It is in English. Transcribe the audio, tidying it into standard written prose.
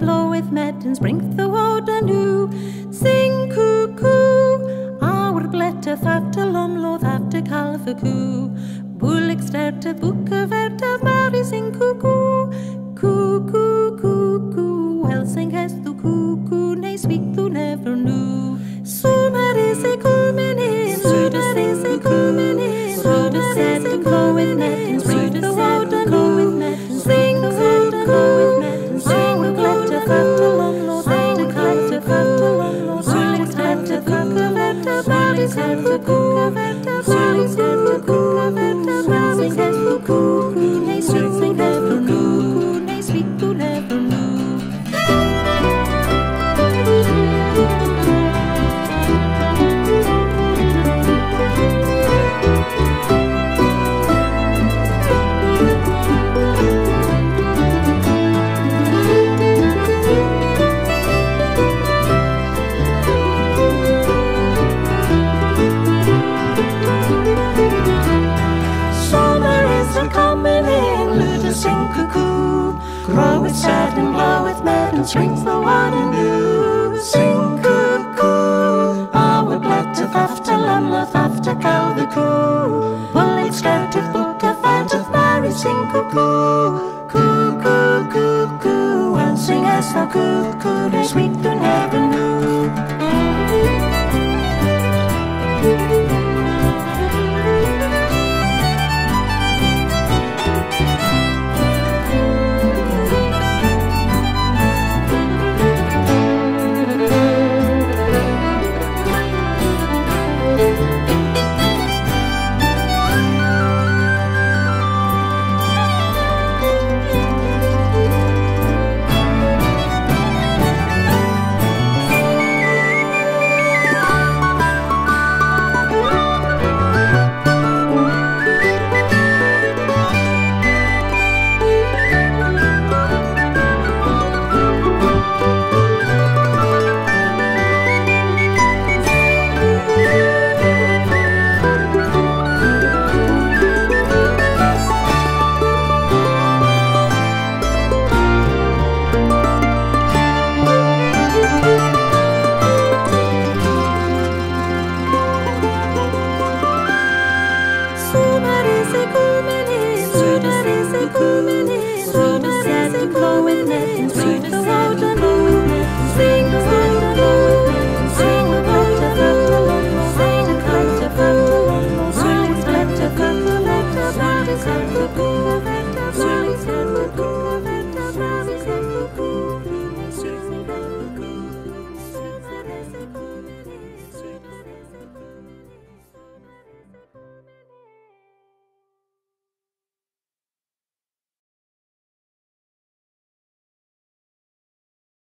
bloweth maidens, bring the water new. Sing cuckoo, our bletteth after lomloth after calfacoo. Bullock starteth, book of verteth, Mary sing cuckoo. Cuckoo, cuckoo, well singest thou cuckoo, nay speak thou never knew. Sumer is Icumen In, Sumer is Icumen In. Sumer is Icumen In, bring the water new. Sing cuckoo, our bletteth after lomloth after calfacoo. Bullock starteth, book of verteth, Mary sing cuckoo. Bullock starteth, book of verteth, Mary sing cuckoo, nay speak thou never knew. Nay speak thou never knew. Sing cuckoo, groweth sad and bloweth mad and springs the water new. Sing cuckoo, our bletteth after lomloth after cow the coo. Bullock starteth, book of verteth, Mary sing cuckoo. Cuckoo, cuckoo, well singest thou cuckoo, nay speak thou never knew. Sumer is Icumen In, Sumer is Icumen In.